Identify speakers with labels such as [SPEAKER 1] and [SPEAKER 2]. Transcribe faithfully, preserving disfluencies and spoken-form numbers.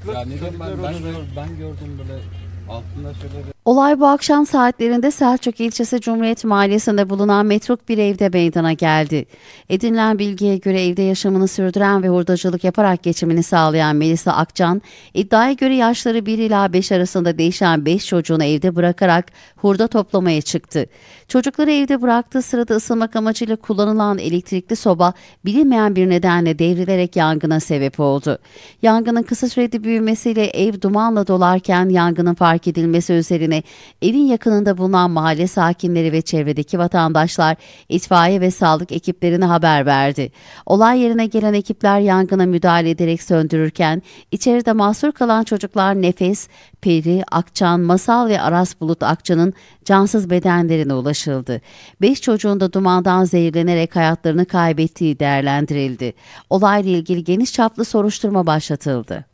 [SPEAKER 1] Ya ne bileyim ben, ben, gör, ben gördüm böyle altında şöyle.
[SPEAKER 2] Olay bu akşam saatlerinde Selçuk ilçesi Cumhuriyet Mahallesi'nde bulunan metruk bir evde meydana geldi. Edinilen bilgiye göre evde yaşamını sürdüren ve hurdacılık yaparak geçimini sağlayan Melisa Akcan, iddiaya göre yaşları bir ila beş arasında değişen beş çocuğunu evde bırakarak hurda toplamaya çıktı. Çocukları evde bıraktığı sırada ısınmak amacıyla kullanılan elektrikli soba bilinmeyen bir nedenle devrilerek yangına sebep oldu. Yangının kısa sürede büyümesiyle ev dumanla dolarken yangının fark edilmesi üzerine evin yakınında bulunan mahalle sakinleri ve çevredeki vatandaşlar itfaiye ve sağlık ekiplerine haber verdi. Olay yerine gelen ekipler yangına müdahale ederek söndürürken içeride mahsur kalan çocuklar Nefes, Peri, Akçan, Masal ve Aras Bulut Akçan'ın cansız bedenlerine ulaşıldı. Beş çocuğun da dumandan zehirlenerek hayatlarını kaybettiği değerlendirildi. Olayla ilgili geniş çaplı soruşturma başlatıldı.